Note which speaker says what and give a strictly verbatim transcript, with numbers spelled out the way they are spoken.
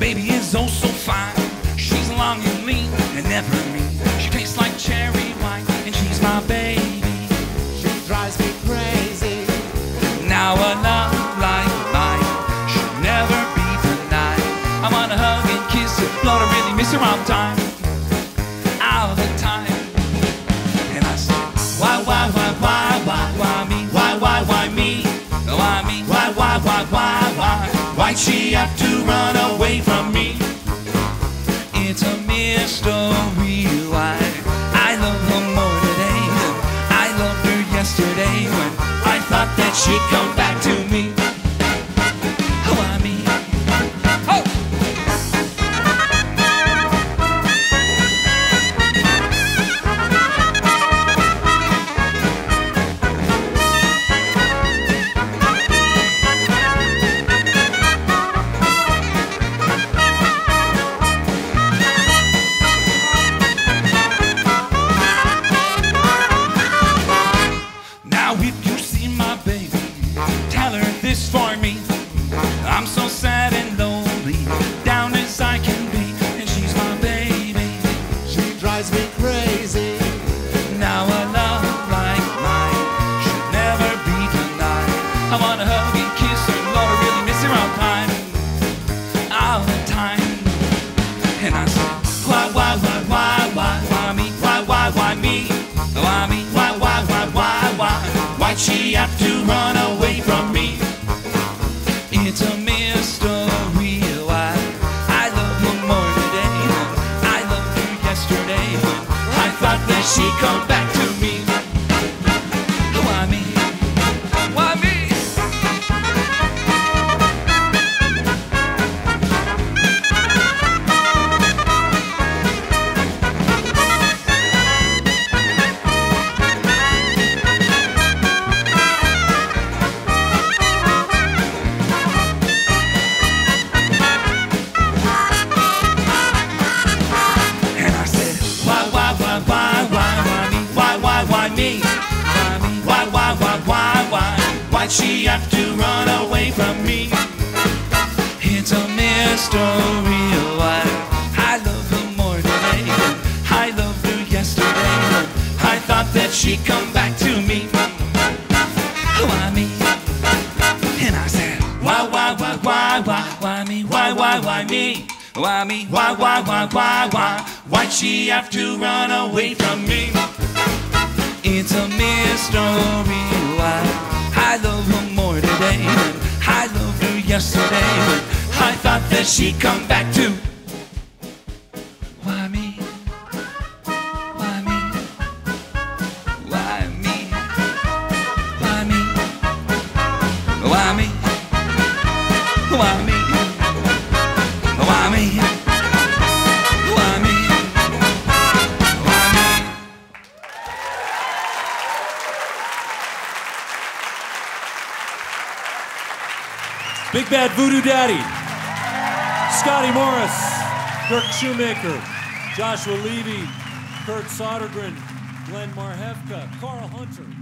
Speaker 1: baby is oh so fine. She's long and lean and never mean. She tastes like cherry wine, and she's my baby.
Speaker 2: She drives me crazy.
Speaker 1: Now a love like mine should never be denied. I wanna hug and kiss her, Lord, I really miss her all the time, all the time. And I said, why, why, why, why, why, why me? Why, why, why me? Why me? Why, why, why, why, why? Why'd she have to run away from me? It's a mystery why I love her more today than I loved her yesterday, when I thought that she'd come back to me. Why me? Oh! For me, I'm so sad and lonely, down as I can be, and she's my baby.
Speaker 2: She drives me crazy.
Speaker 1: Now a love like mine should never be denied. I wanna hug and kiss her, Lord, I really miss her all the time, all the time. And I said, why, why, why, why, why, why me? Why, why, why me? Why me? Why, why, why, why, why? Why'd she have to run away from me? It's a mystery why I love her more today than I loved her yesterday, when I thought that she'd come back to me. Why me? Why me? Why'd she have to run away from me? It's a mystery why I love her more today than I loved her yesterday, when I thought that she'd come back to me. Why me? And I said, why, why, why, why, why, why me? Why, why, why me? Why me? Why, why, why, why, why? Why'd she have to run away from me? It's a mystery why I love her more today than I loved her yesterday, when I thought that she'd come back to. Why me? Why me? Why me? Why me? Why me? Why me? Why me? Why me?
Speaker 3: Big Bad Voodoo Daddy, Scotty Morris, Dirk Shoemaker, Joshua Levy, Kurt Sodergren, Glenn Marhefka, Carl Hunter.